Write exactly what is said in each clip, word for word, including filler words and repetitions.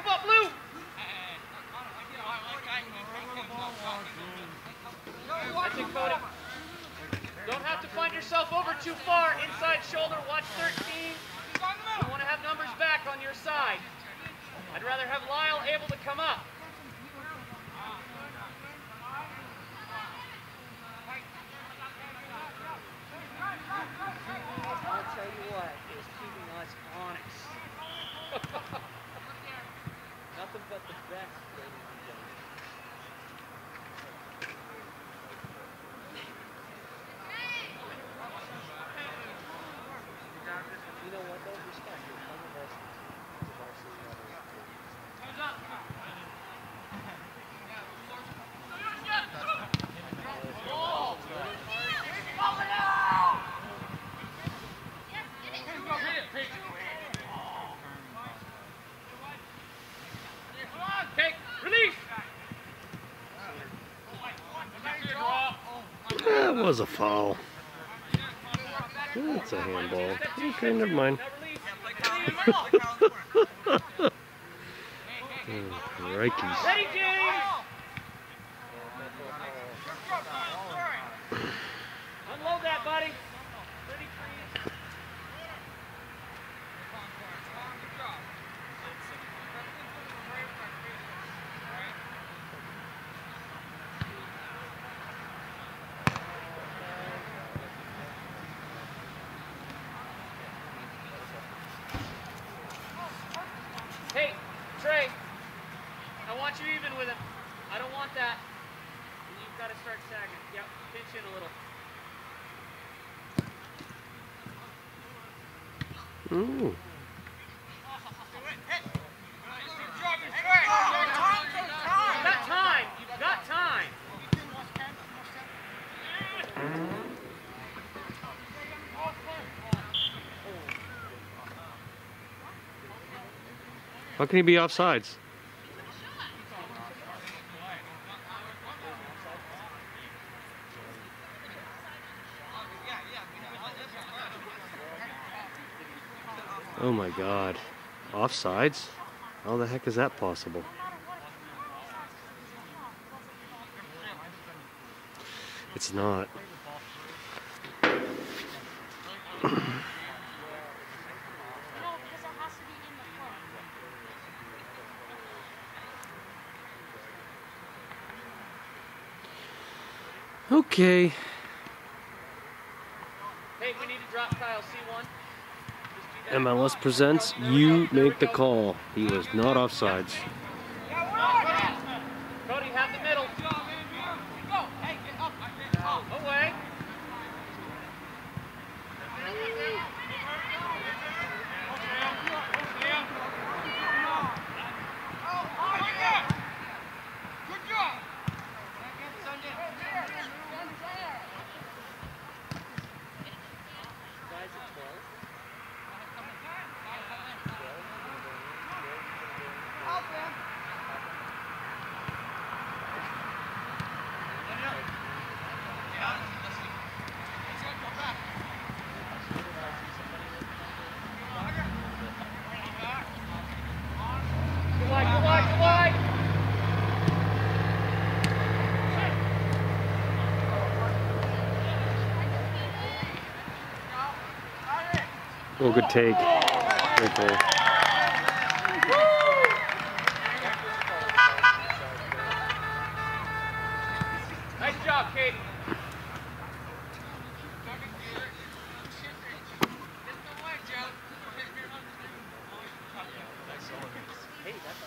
up, Blue! That's it, Cody. Don't have to find yourself over too far. Inside shoulder, watch thirteen. You want to have numbers back on your side. I'd rather have Lyle able to come up. I'll tell you what, is keeping us honest. Nothing but the best, ladies and gentlemen. You know what, though? Respect. You're from the varsity team. It's a varsity level. Hands up! Okay, release! That was a foul. That's a handball. Okay, never mind. Oh, Rikes. Ready, James! Unload that, buddy. thirty-three. Hey, Trey, I want you even with him. I don't want that. You've got to start sagging. Yep, pinch in a little. Ooh. You've got time. You've got time. How can he be offsides? Oh my God. Offsides? How the heck is that possible? It's not. Okay. Hey, we need to drop Kyle C one. M L S presents, you make the call. He was not offsides. Cody, have the middle. Away. Oh, good take. Very cool. Nice job, Katie. Hey, that's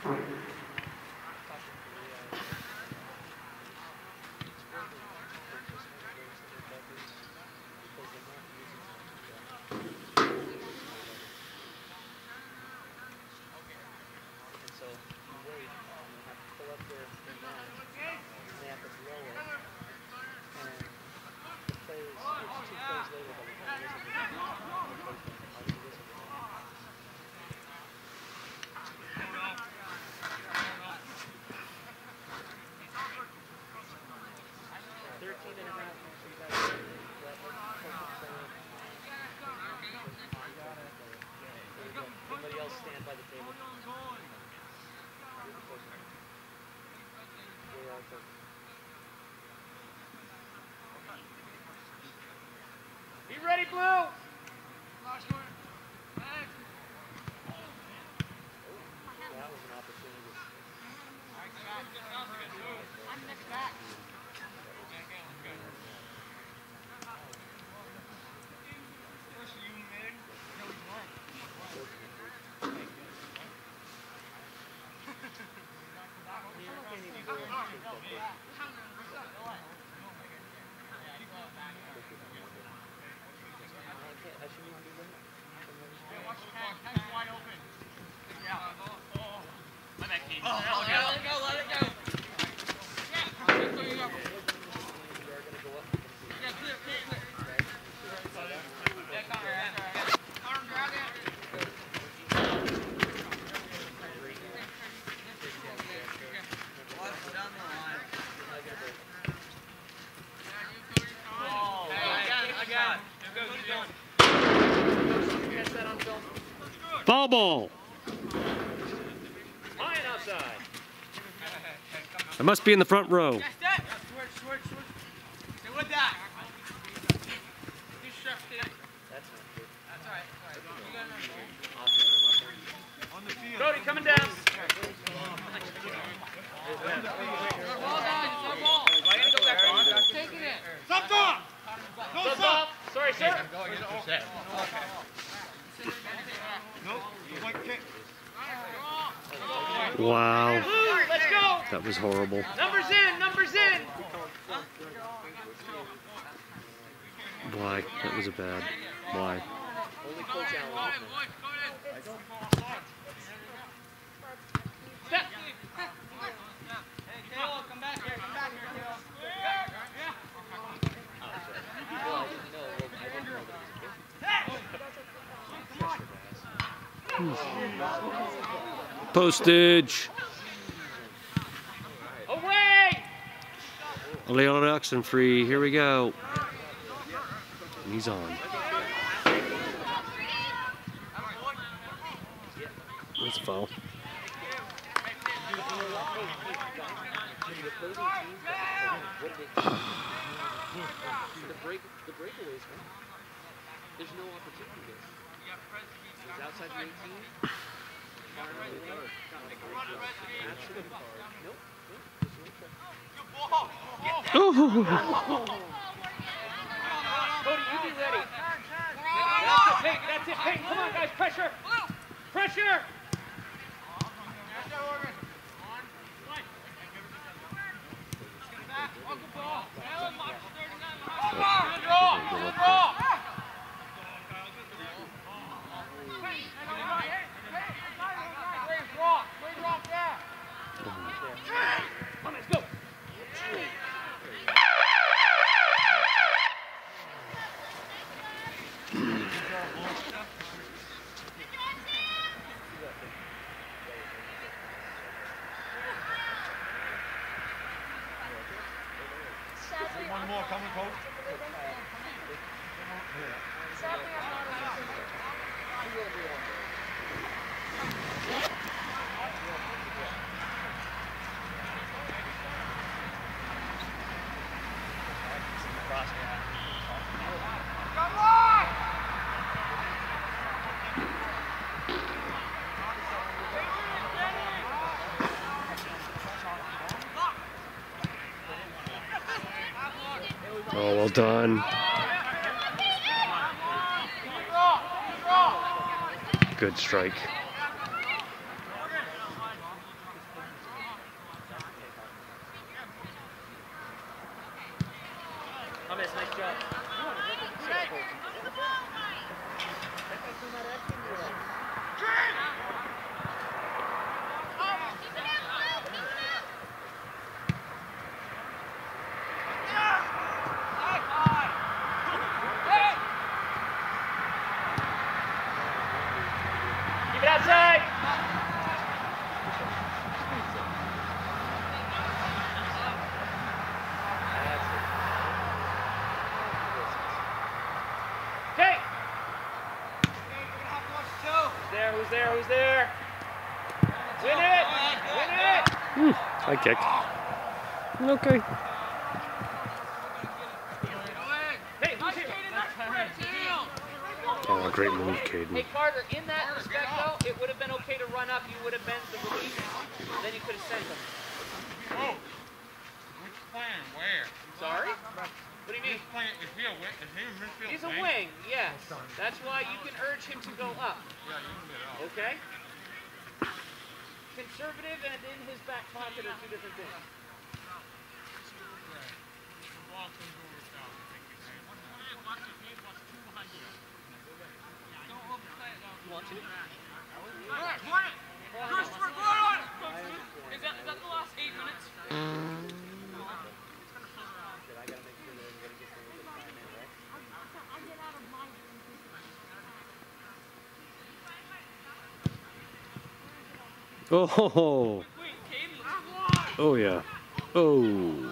Everybody else stand by the table. Be ready, Blue! That was an opportunity. I'm next back. Foul ball. Lion outside. I must be in the front row. Cody coming down. Stop off! Subs off. Sorry, sir. Wow. Blue, let's go. That was horrible. Numbers in, numbers in. Why? That was a bad. Why? Only Coach Allen. Step. Hey, Taylor, come back here, come back here, Taylor. Well, I didn't know. Well, I didn't know that he was a kid. Postage. Away! Leo Oxen free. Here we go. And he's on. That's a foul. The break, the breakaways, man. There's no opportunity there. He's outside the eighteen. Far right, the guard. Absolute guard. Nope. Oh. Cody, you be ready. That's it, Peyton. That's it, Peyton. Come on, guys. Pressure. Pressure. Come on, let's go. One more coming, coach. Oh, well done. Good strike. Thomas, nice job. Keep it outside. Okay. Who's there? Who's there? Who's there? Win it! Win it! Hmm, high kick. Okay. Hey, who's here? Oh, great move, Caden. Hey, Carter, in that respect, though, it would have been okay to run up. You would have been the release. Then you could have sent them. Oh! Which plan? Where? Sorry? What do you mean? This plan, is he a wing? Is he a midfield He's a wing, yes. That's why you can urge him to go up. Yeah, you can get out. Okay? Conservative and in his back pocket are two different things. You want to? Christopher, go on! Is that, is that the last eight minutes? Oh, oh yeah. Oh.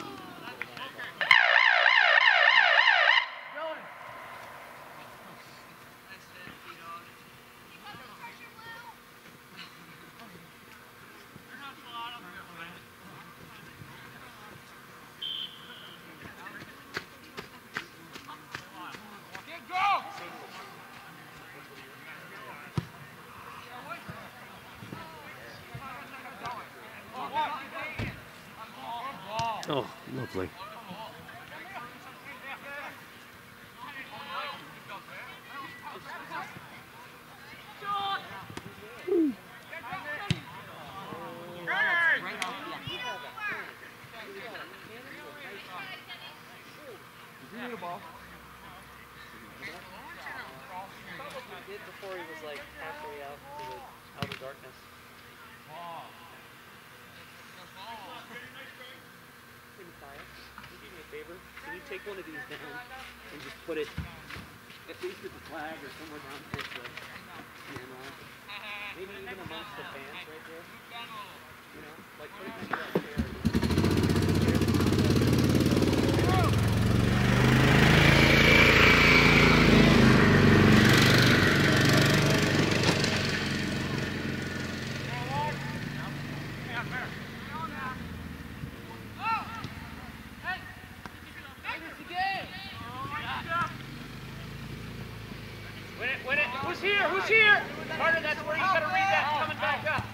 Oh, lovely. He did before he was like halfway out to the outer darkness. Can you do me a favor? Can you take one of these down and just put it at least at the flag or somewhere down towards the stand line? Maybe even amongst the fans right there. You know, like put it next to that chair. Win it, win it. Who's here? Who's here? Carter, that's where you gotta read that coming back up.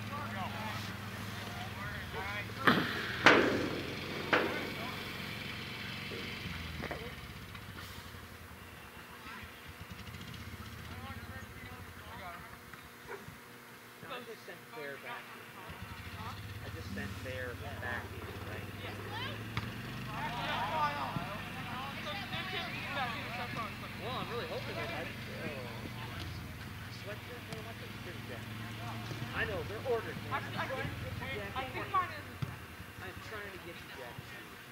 I just sent Bear back in. I just sent Bear back in, right? Well, I'm really hoping that I oh, sweatshirt. What am I thinking? Pretty jacket. I know they're ordered. Man. I'm trying to get you jacket. I think mine is. I'm trying to get you jacket.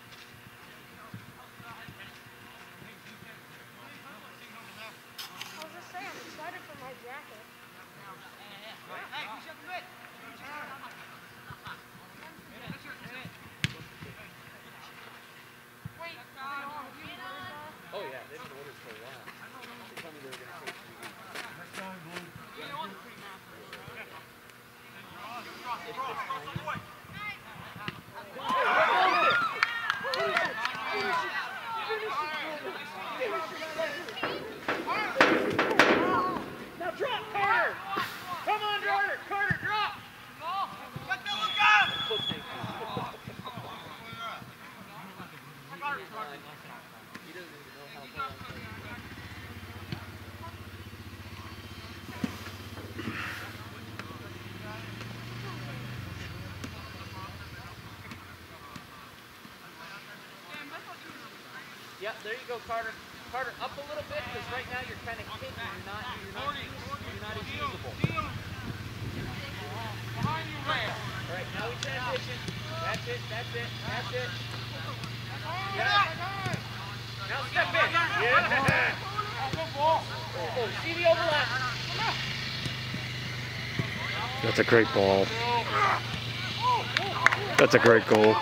I was just saying, I'm excited for my jacket. Hey, we shut the bed. Wait, Oh yeah, they've been ordered for a while. They told me they were going to take three weeks. you know what's pretty massive. Now drop, Carter! Come on, Carter! Carter, drop! Oh, thank you. He doesn't even know how far I'm taking. Yeah, there you go, Carter. Carter, up a little bit, because right now you're kind of hidden. You're not, you're not, used, you're not as usable. Behind you, Ray. All right, now we transition. That's it, that's it, that's it. Yeah. Now step in. Yeah. Oh, oh, see the overlap. That's a great ball. That's a great goal.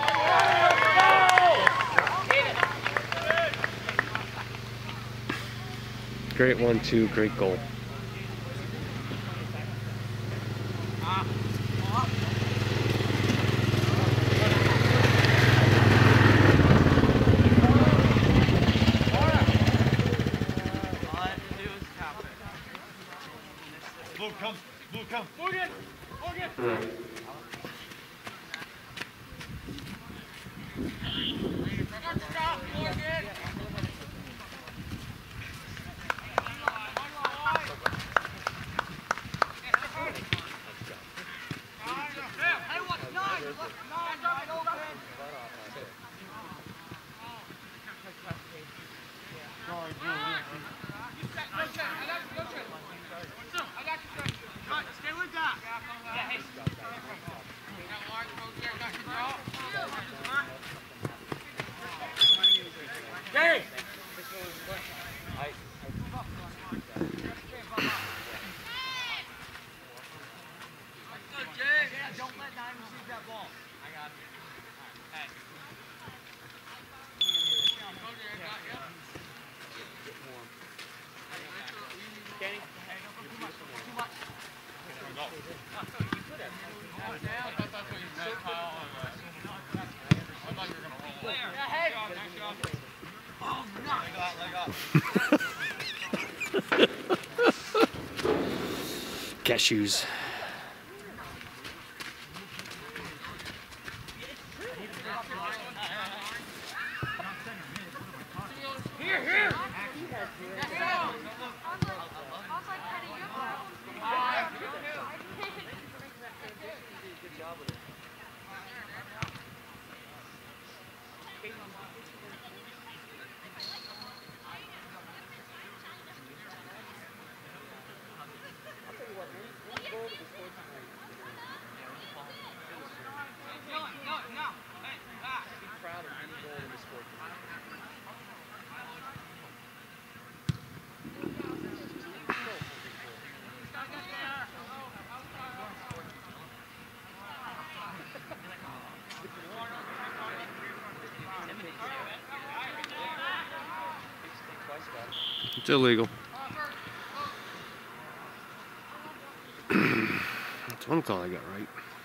Great one, two, great goal. Blue, come. Blue, come. Morgan! Morgan! Stop, Morgan! Gary! Don't let Diamond shoot that ball. I got it. Hey. Kenny? Too much. I thought that's what you meant, Kyle. I thought you were going to roll. Yeah, hey! Oh, nice. Leg up, leg up. Cashews. Here, here! It's illegal. That's one call I got right.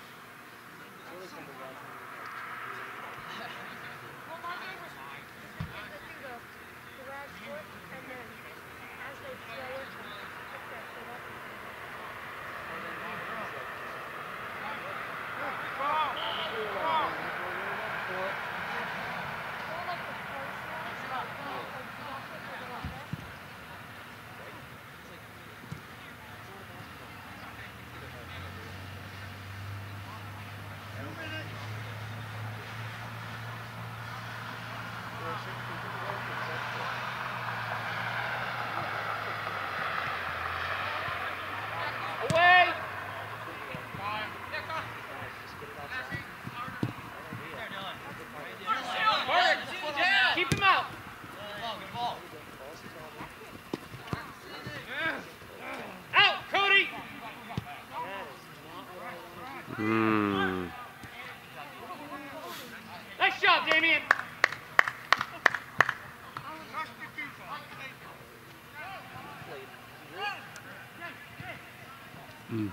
Away! Carter, keep him out! Out, Cody! Hmm. Nice job, Damien! Mm.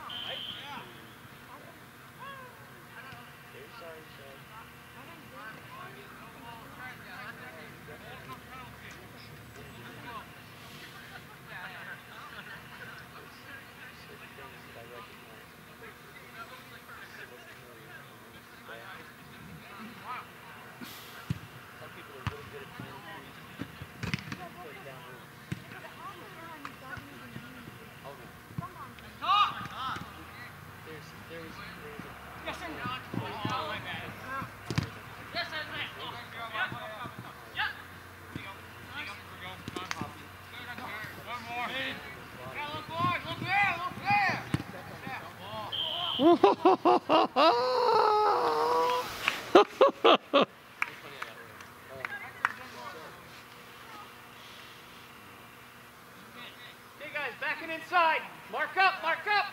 Okay, guys, backing inside. Mark up, mark up.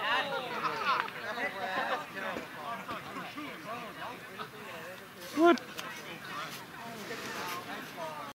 What?